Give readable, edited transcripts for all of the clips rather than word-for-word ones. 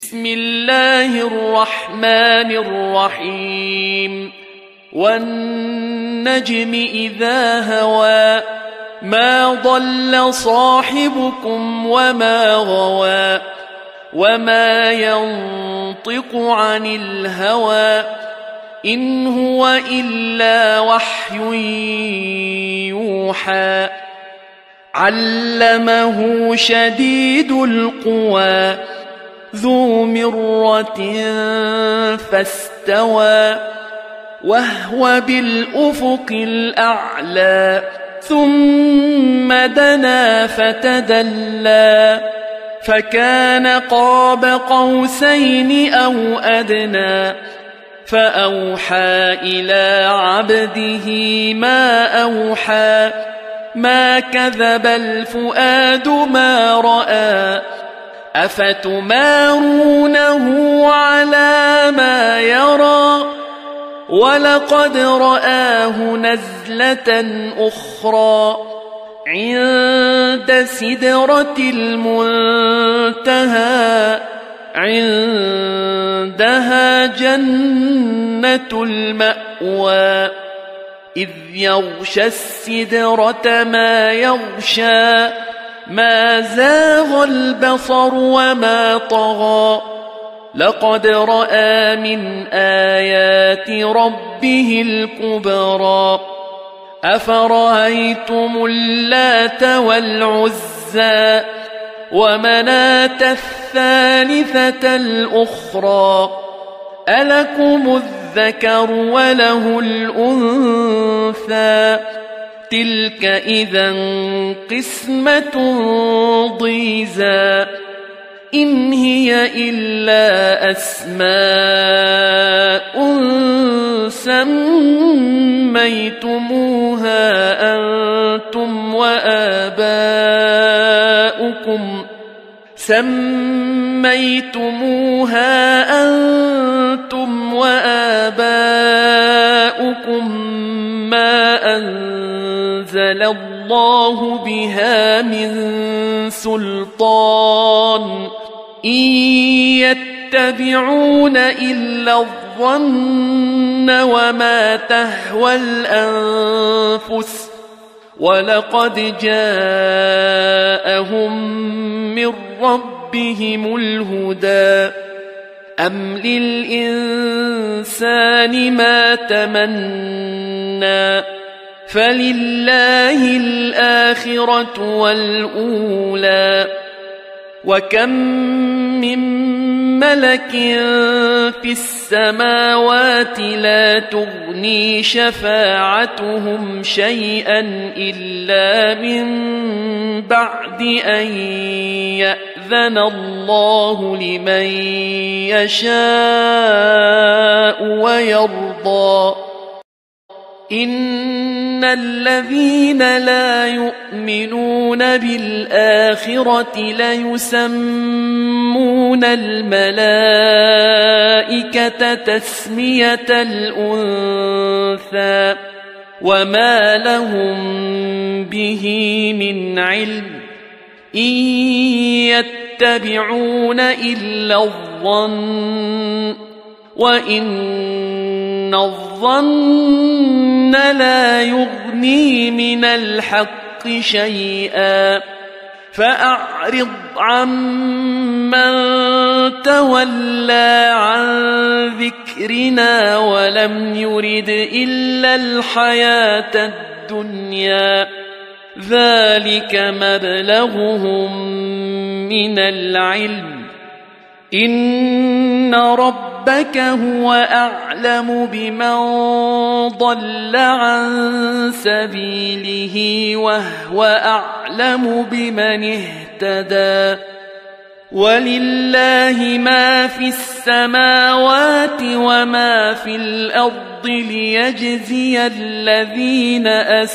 بسم الله الرحمن الرحيم والنجم إذا هوى ما ضل صاحبكم وما غوى وما ينطق عن الهوى إن هو إلا وحي يوحى علمه شديد القوى ذو مرة فاستوى وهو بالأفق الأعلى ثم دنا فتدلى فكان قاب قوسين أو أدنى فأوحى إلى عبده ما أوحى ما كذب الفؤاد ما رأى أفتمارونه على ما يرى ولقد رآه نزلة أخرى عند سدرة المنتهى عندها جنة المأوى إذ يغشى السدرة ما يغشى ما زاغ البصر وما طغى لقد رأى من آيات ربه الكبرى أفرأيتم اللات والعزى ومناة الثالثة الأخرى ألكم الذكر وله الأنثى تلك إذا قسمة ضيزى إن هي إلا أسماء سميتموها أنتم وآباؤكم ما أنزل الله بها من سلطان إن يتبعون إلا الظن وما تهوى الأنفس ولقد جاءهم من ربهم الهدى أم للإنسان ما تمنى فلله الآخرة والأولى وكم من ملك في السماوات لا تغني شفاعتهم شيئا إلا من بعد أن يأذن الله لمن يشاء ويرضى إن الذين لا يؤمنون بالآخرة ليسمون الملائكة تسمية الأنثى وما لهم به من علم إن يتبعون إلا الظن وإن الظن لا يغني من الحق شيئا فأعرض عمن تولى عن ذكرنا ولم يرد إلا الحياة الدنيا ذلك مبلغهم من العلم إن ربك هو أعلم بمن ضل عن سبيله وهو أعلم بمن اهتدى ولله ما في السماوات وما في الأرض ليجزي الذين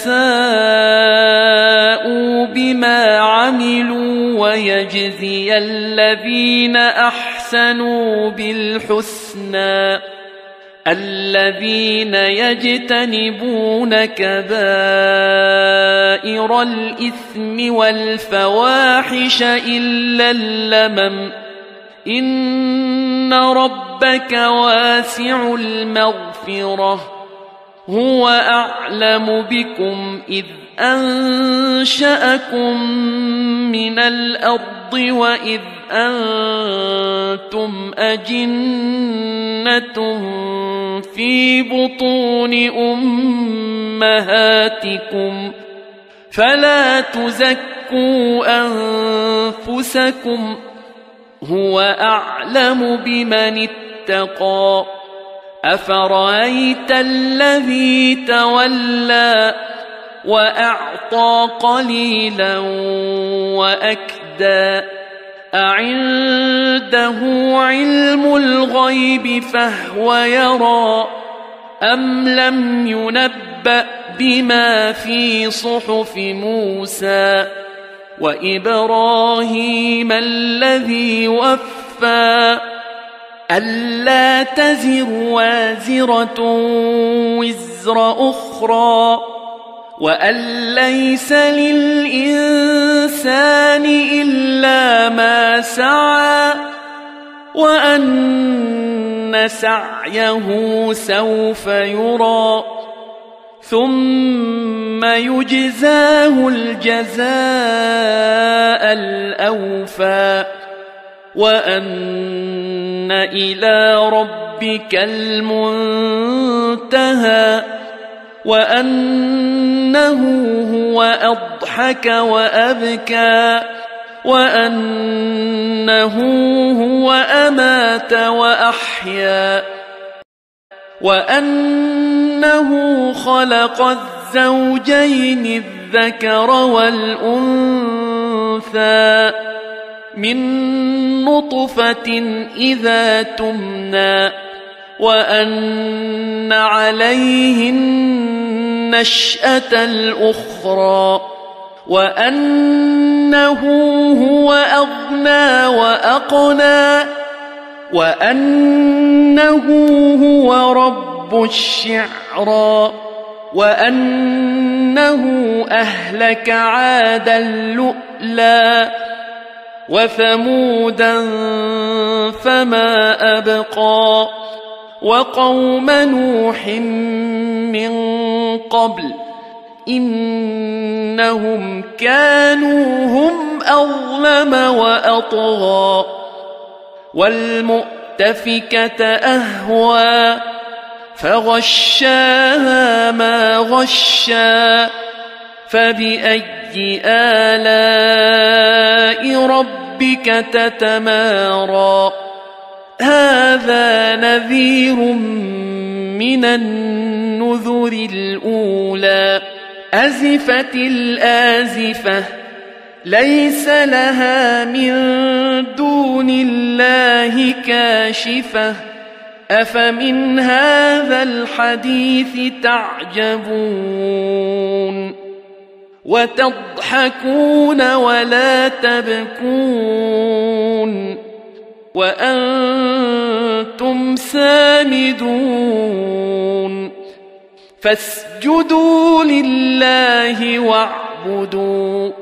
أساءوا بما عملوا ويجزي الذين أحسنوا بالحسنى الذين يجتنبون كبائر الإثم والفواحش إلا اللمم إن ربك واسع المغفرة هو أعلم بكم إذ أنشأكم من الأرض وإذ أنتم أجنة في بطون أمهاتكم فلا تزكوا أنفسكم هو أعلم بمن اتقى أفرأيت الذي تولى وأعطى قليلا وأكدى أعنده علم الغيب فهو يرى أم لم ينبأ بما في صحف موسى وإبراهيم الذي وفى ألا تزر وازرة وزر أخرى وأن ليس للإنسان إلا ما سعى وأن سعيه سوف يرى ثم يجزاه الجزاء الأوفى وأن إلى ربك المنتهى وأنه هو أضحك وأبكى وأنه هو أمات وأحيا وأنه خلق الزوجين الذكر والأنثى من نطفة إذا تمنى وأن عليه النشأة الأخرى وأنه هو أغنى وأقنى وأنه هو رب الشعرى وأنه أهلك عادا اللؤلؤ وثمودا فما أبقى وقوم نوح من قبل إنهم كانوا هم أظلم وأطغى والمؤتفكة أهوى فغشاها ما غشى فبأي آلاء ربك تتمارى هذا نذير من النذر الأولى أزفت الآزفة ليس لها من دون الله كاشفة أفمن هذا الحديث تعجبون وتضحكون ولا تبكون وأنتم سامدون فاسجدوا لله واعبدوا